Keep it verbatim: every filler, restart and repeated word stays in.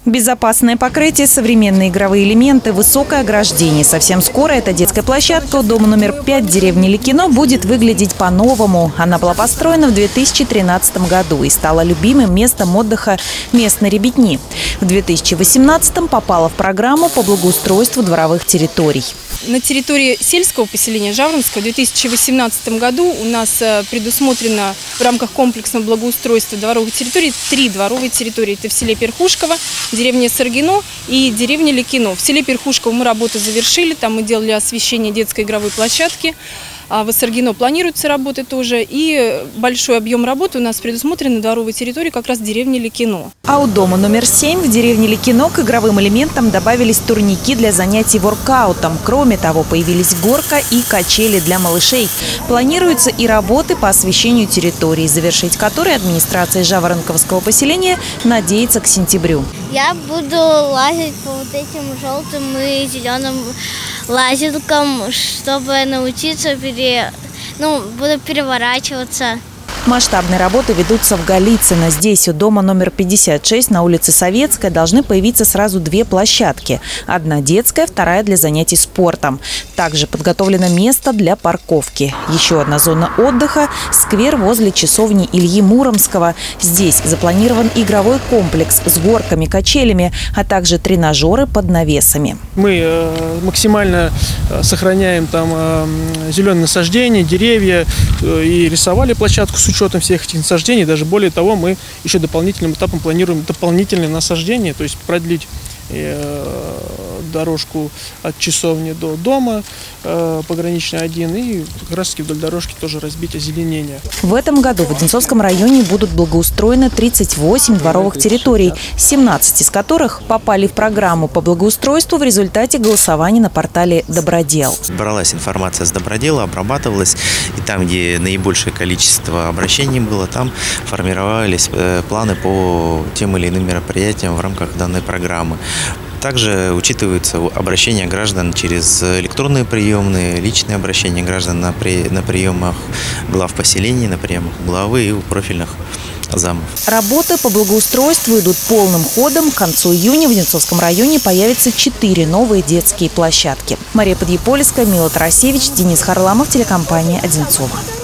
Безопасное покрытие, современные игровые элементы, высокое ограждение. Совсем скоро эта детская площадка у дома номер пять деревни Ликино будет выглядеть по-новому. Она была построена в две тысячи тринадцатом году и стала любимым местом отдыха местной ребятни. В две тысячи восемнадцатом попала в программу по благоустройству дворовых территорий. На территории сельского поселения Жаворонского в две тысячи восемнадцатом году у нас предусмотрено в рамках комплексного благоустройства дворовых территорий три дворовые территории. Это в селе Перхушково, деревня Саргино и деревня Ликино. В селе Перхушково мы работу завершили, там мы делали освещение детской игровой площадки. А в Саргино планируются работы тоже. И большой объем работы у нас предусмотрен на дворовой территории как раз деревни Ликино. А у дома номер семь в деревне Ликино к игровым элементам добавились турники для занятий воркаутом. Кроме того, появились горка и качели для малышей. Планируются и работы по освещению территории, завершить которые администрация Жаворонковского поселения надеется к сентябрю. Я буду лазить по вот этим желтым и зеленым лазилкам, чтобы научиться пере... ну, буду переворачиваться. Масштабные работы ведутся в Голицыно. Здесь, у дома номер пятьдесят шесть на улице Советская, должны появиться сразу две площадки. Одна детская, вторая для занятий спортом. Также подготовлено место для парковки. Еще одна зона отдыха – сквер возле часовни Ильи Муромского. Здесь запланирован игровой комплекс с горками, качелями, а также тренажеры под навесами. Мы максимально сохраняем там зеленые насаждения, деревья и рисовали площадку с учетом всех этих насаждений. Даже более того, мы еще дополнительным этапом планируем дополнительные насаждения, то есть продлить дорожку от часовни до дома, пограничный один, и как раз таки вдоль дорожки тоже разбить озеленение. В этом году в Одинцовском районе будут благоустроены тридцать восемь дворовых территорий, семнадцать из которых попали в программу по благоустройству в результате голосования на портале «Добродел». Бралась информация с Добродела, обрабатывалась, и там, где наибольшее количество обращений было, там формировались планы по тем или иным мероприятиям в рамках данной программы. Также учитываются обращения граждан через электронные приемные, личные обращения граждан на, при, на приемах глав поселений, на приемах главы и у профильных замов. Работы по благоустройству идут полным ходом. К концу июня в Одинцовском районе появятся четыре новые детские площадки. Мария Подъепольская, Мила Тарасевич, Денис Харламов, телекомпания «Одинцово».